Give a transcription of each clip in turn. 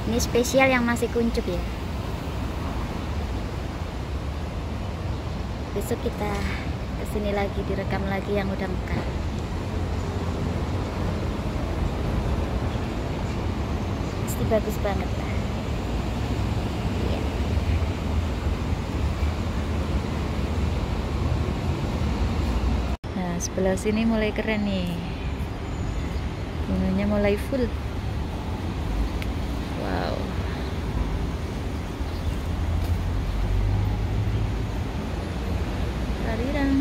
Ini spesial yang masih kuncup ya. Besok kita kesini lagi, direkam lagi yang udah mekar. Pasti bagus banget lah. Iya. Nah, sebelah sini mulai keren nih. Bunganya mulai full. Wow. Tarirang.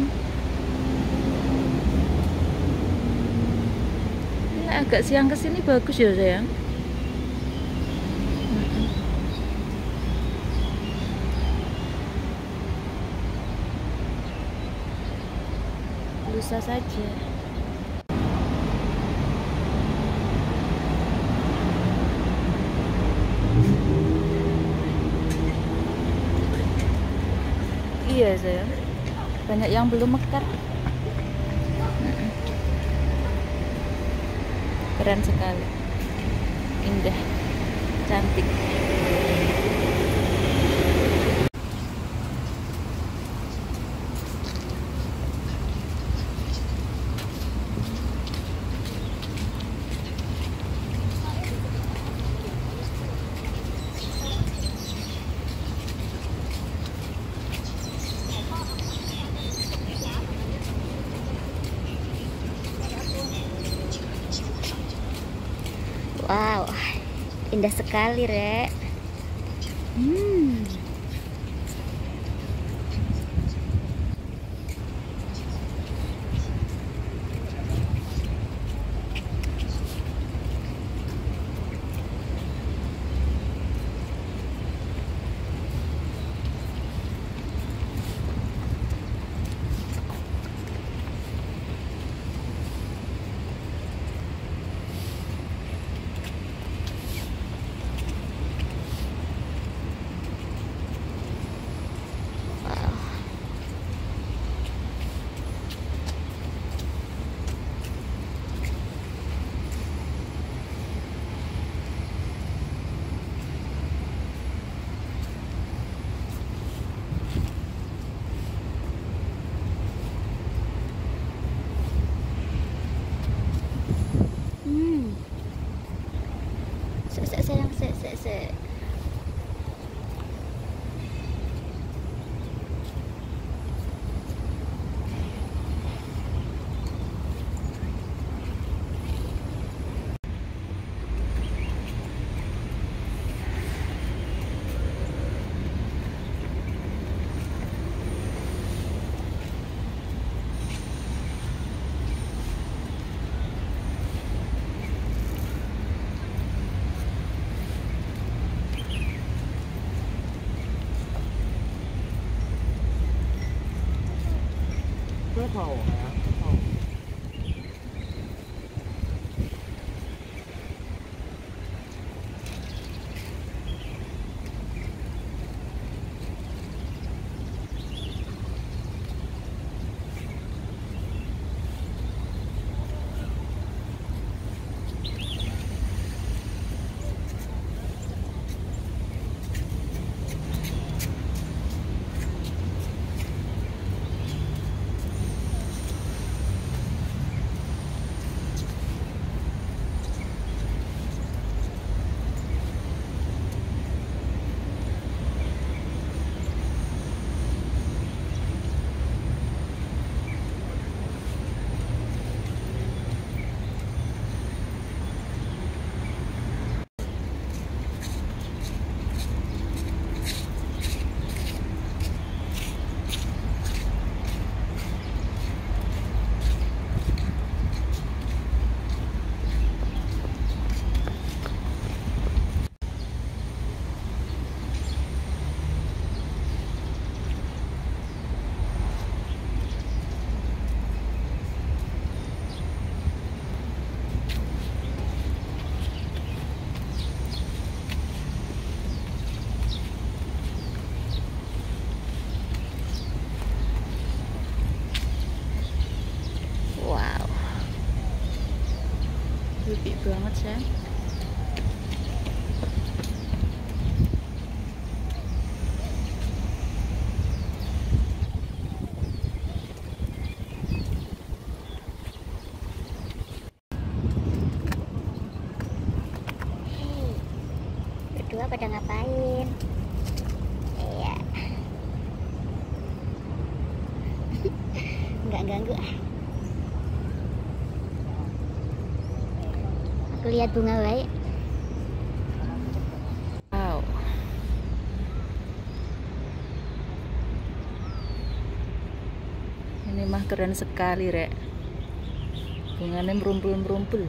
Ini agak siang kesini bagus ya sayang. Lusa saja. Iya sayang, banyak yang belum mekar. Keren sekali, indah, cantik. Wow, indah sekali, Rek. Sayang, se. Banget, sayang. berdua pada ngapain? Iya. Nggak ganggu. Aku lihat bunga baik. Wow. Ini mah keren sekali, Rek. Bunganya merumpul-merumpul.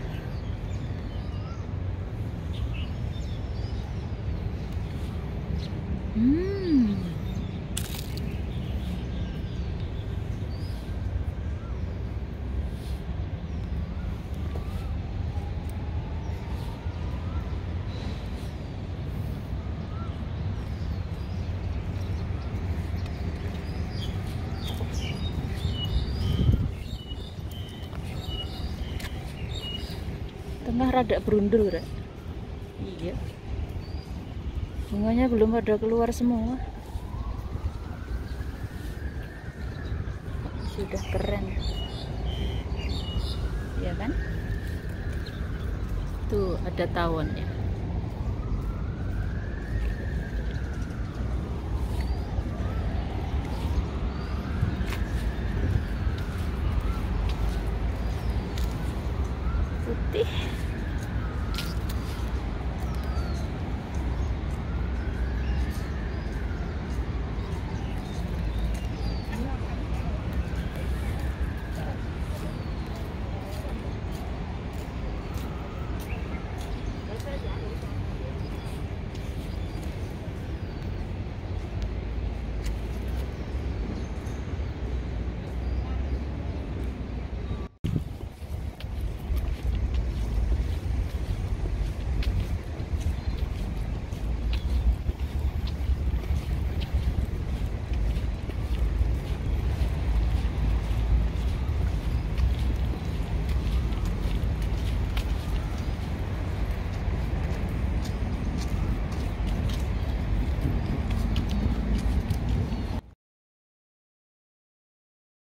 Tengah rada berundul, Rek. Iya. Bunganya belum pada keluar semua. Sudah keren. Ya kan? Tuh ada tawonnya.